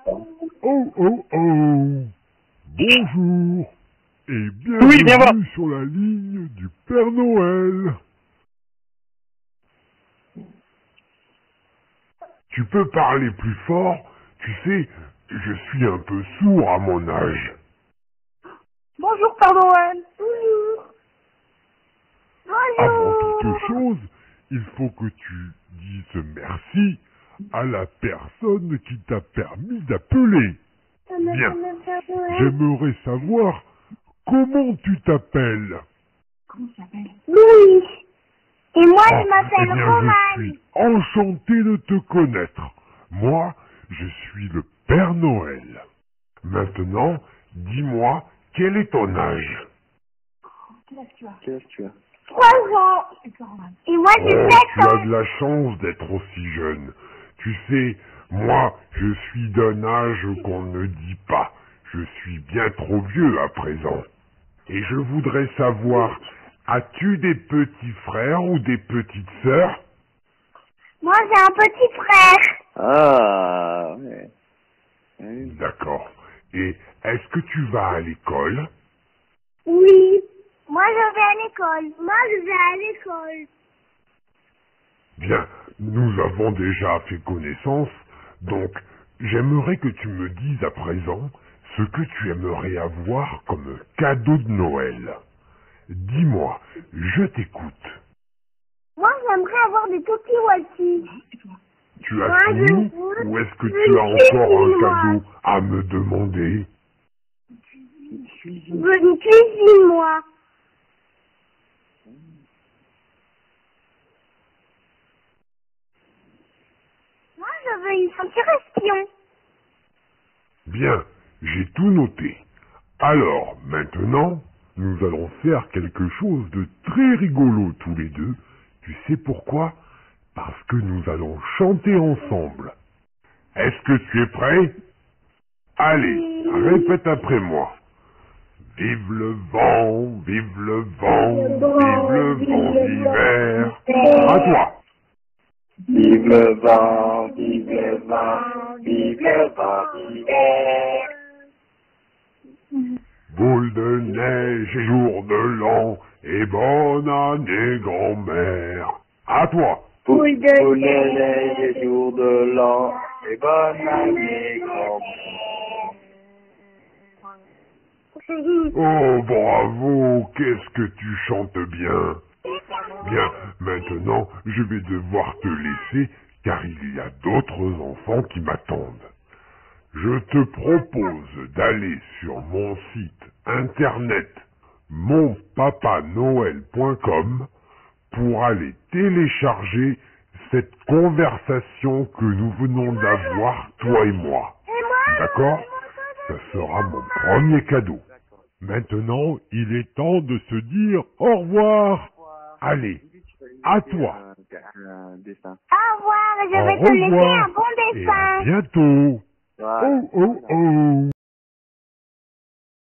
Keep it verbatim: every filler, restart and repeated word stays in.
Oh oh oh. Bonjour et Oui, viens voir. bienvenue sur la ligne du Père Noël. Tu peux parler plus fort? Tu sais, je suis un peu sourd à mon âge. Bonjour, Père Noël. Bonjour. Avant toute Bonjour. chose, il faut que tu dises merci à la personne qui t'a permis d'appeler. Bien, j'aimerais savoir comment tu t'appelles. Louis. Et moi, Ah, je eh m'appelle bien, Romane. je suis enchanté de te connaître. Moi, je suis le Père Noël. Maintenant, dis-moi, quel est ton âge? Quel âge tu as Quel âge tu as Trois ans. Et moi, j'ai Oh, sept tu as ans. de la chance d'être aussi jeune. Tu sais, moi, je suis d'un âge qu'on ne dit pas. Je suis bien trop vieux à présent. Et je voudrais savoir, as-tu des petits frères ou des petites sœurs? Moi, j'ai un petit frère. Ah, ouais. Oui. D'accord. Et est-ce que tu vas à l'école? Oui. Moi, je vais à l'école. Moi, je vais à l'école. Bien, nous avons déjà fait connaissance, donc j'aimerais que tu me dises à présent ce que tu aimerais avoir comme cadeau de Noël. Dis-moi, je t'écoute. Moi, j'aimerais avoir des petits Walkie. Tu as Moi, je fini veux ou est-ce que une tu as encore un cuisine, moi. cadeau à me demander? Je veux une cuisine, moi. Moi, je veux une ceinture espion. Bien, j'ai tout noté. Alors, maintenant, nous allons faire quelque chose de très rigolo tous les deux. Tu sais pourquoi? Parce que nous allons chanter ensemble. Est-ce que tu es prêt? Allez, répète après moi. Vive le vent, vive le vent, vive le vent d'hiver. À toi. Vive le vent, vive le vent, vive le vent d'hiver. Boule de neige et jour de l'an, et bonne année grand-mère. À toi. Boule de neige et jour de l'an, et bonne année, grand-mère. Oh, bravo, qu'est-ce que tu chantes bien. Bien, maintenant, je vais devoir te laisser, car il y a d'autres enfants qui m'attendent. Je te propose d'aller sur mon site internet mon papa noël point com pour aller télécharger cette conversation que nous venons d'avoir, toi et moi. D'accord? Ça sera mon premier cadeau. Maintenant, il est temps de se dire au revoir. Allez, à toi. Un dessin. Au revoir, je Au vais te laisser revoir un bon et à dessin. bientôt. Voilà. Oh oh oh.